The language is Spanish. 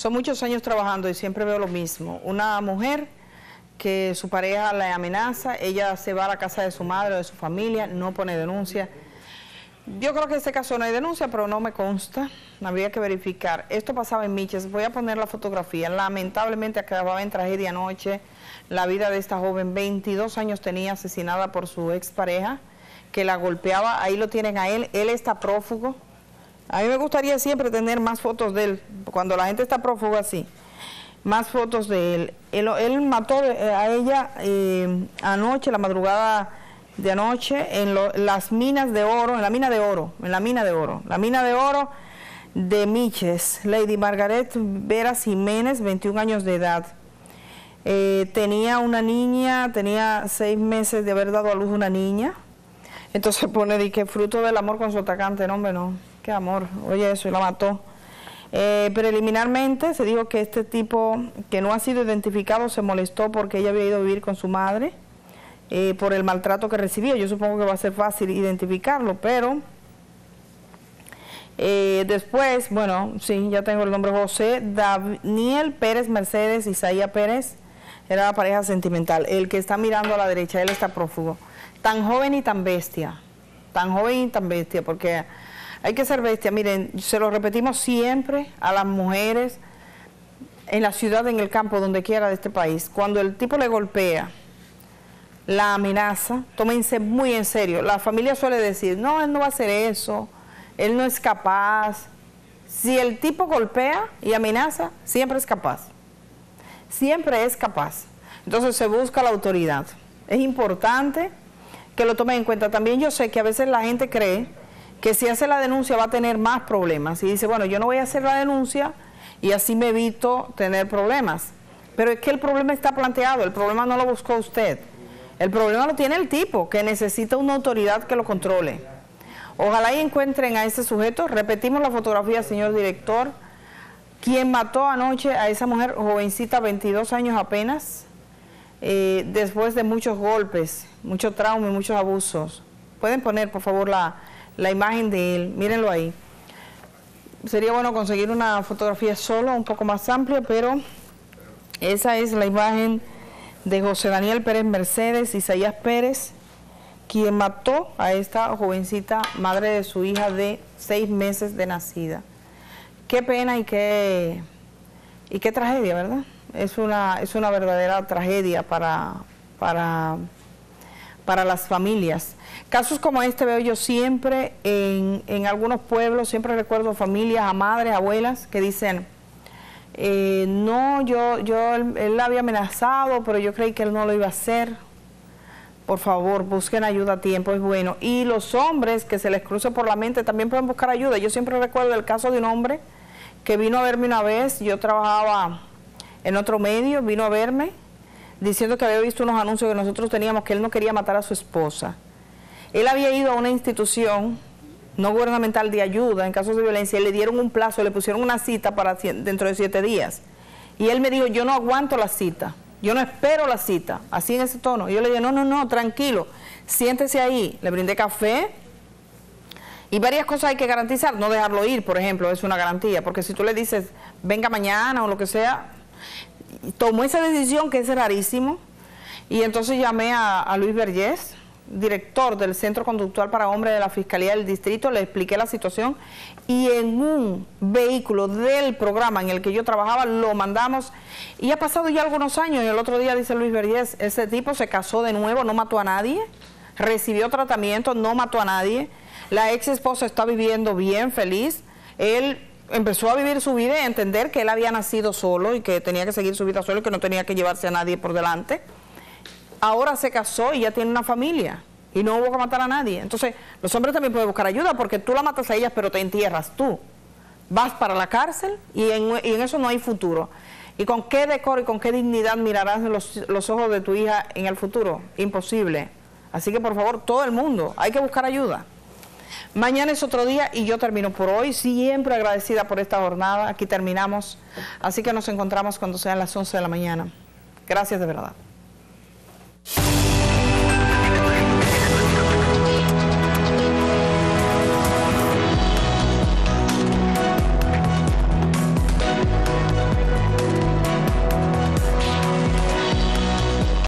Son muchos años trabajando y siempre veo lo mismo. Una mujer que su pareja la amenaza, ella se va a la casa de su madre o de su familia, no pone denuncia. Yo creo que en este caso no hay denuncia, pero no me consta, habría que verificar. Esto pasaba en Miches, voy a poner la fotografía. Lamentablemente acababa en tragedia anoche la vida de esta joven, 22 años tenía, asesinada por su expareja, que la golpeaba. Ahí lo tienen a él está prófugo. A mí me gustaría siempre tener más fotos de él, cuando la gente está prófuga así, más fotos de él. Él mató a ella anoche, la madrugada de anoche, en las minas de oro, la mina de oro de Miches. Lady Margaret Vera Jiménez, 21 años de edad. Tenía una niña, tenía 6 meses de haber dado a luz una niña. Entonces pone de que fruto del amor con su atacante, no hombre, no, qué amor, oye eso, y la mató. Preliminarmente se dijo que este tipo, que no ha sido identificado, se molestó porque ella había ido a vivir con su madre, por el maltrato que recibió. Yo supongo que va a ser fácil identificarlo, pero después, bueno, sí, ya tengo el nombre, José Daniel Pérez Mercedes, Isaías Pérez, era la pareja sentimental. El que está mirando a la derecha, él está prófugo. Tan joven y tan bestia, porque hay que ser bestia. Miren, se lo repetimos siempre a las mujeres en la ciudad, en el campo, donde quiera de este país. Cuando el tipo le golpea, la amenaza, tómense muy en serio. La familia suele decir, no, él no va a hacer eso, él no es capaz. Si el tipo golpea y amenaza, siempre es capaz. Siempre es capaz. Entonces se busca la autoridad. Es importante que lo tomen en cuenta. También yo sé que a veces la gente cree que si hace la denuncia va a tener más problemas. Y dice, bueno, yo no voy a hacer la denuncia y así me evito tener problemas. Pero es que el problema está planteado, el problema no lo buscó usted. El problema lo tiene el tipo, que necesita una autoridad que lo controle. Ojalá y encuentren a ese sujeto. Repetimos la fotografía, señor director. Quien mató anoche a esa mujer, jovencita, 22 años apenas, después de muchos golpes, mucho trauma y muchos abusos. Pueden poner, por favor, la imagen de él, mírenlo ahí. Sería bueno conseguir una fotografía solo, un poco más amplia, pero esa es la imagen de José Daniel Pérez Mercedes, Isaías Pérez, quien mató a esta jovencita, madre de su hija de 6 meses de nacida. Qué pena y qué tragedia, ¿verdad? Es una verdadera tragedia para las familias. Casos como este veo yo siempre en algunos pueblos. Siempre recuerdo familias, a madres, abuelas que dicen, no, él la había amenazado, pero yo creí que él no lo iba a hacer. Por favor, busquen ayuda a tiempo, es bueno. Y los hombres que se les cruce por la mente también pueden buscar ayuda. Yo siempre recuerdo el caso de un hombre que vino a verme una vez. Yo trabajaba en otro medio, vino a verme diciendo que había visto unos anuncios que nosotros teníamos, que él no quería matar a su esposa. Él había ido a una institución no gubernamental de ayuda en casos de violencia, y le dieron un plazo, le pusieron una cita para dentro de 7 días. Y él me dijo, yo no aguanto la cita, yo no espero la cita, así en ese tono. Y yo le dije, no, tranquilo, siéntese ahí. Le brindé café. Y varias cosas hay que garantizar, no dejarlo ir, por ejemplo, es una garantía, porque si tú le dices, venga mañana o lo que sea, tomó esa decisión, que es rarísimo. Y entonces llamé a Luis Vergés, director del Centro Conductual para Hombres de la Fiscalía del Distrito, le expliqué la situación y en un vehículo del programa en el que yo trabajaba lo mandamos, y ha pasado ya algunos años, y el otro día dice Luis Vergés, ese tipo se casó de nuevo, no mató a nadie, recibió tratamiento, no mató a nadie, la ex esposa está viviendo bien, feliz. Él empezó a vivir su vida y a entender que él había nacido solo y que tenía que seguir su vida solo y que no tenía que llevarse a nadie por delante. Ahora se casó y ya tiene una familia y no hubo que matar a nadie. Entonces, los hombres también pueden buscar ayuda, porque tú la matas a ellas, pero te entierras tú. Vas para la cárcel y en eso no hay futuro. ¿Y con qué decoro y con qué dignidad mirarás los ojos de tu hija en el futuro? Imposible. Así que, por favor, todo el mundo, hay que buscar ayuda. Mañana es otro día y yo termino por hoy, siempre agradecida por esta jornada. Aquí terminamos, así que nos encontramos cuando sean las 11 de la mañana. Gracias de verdad.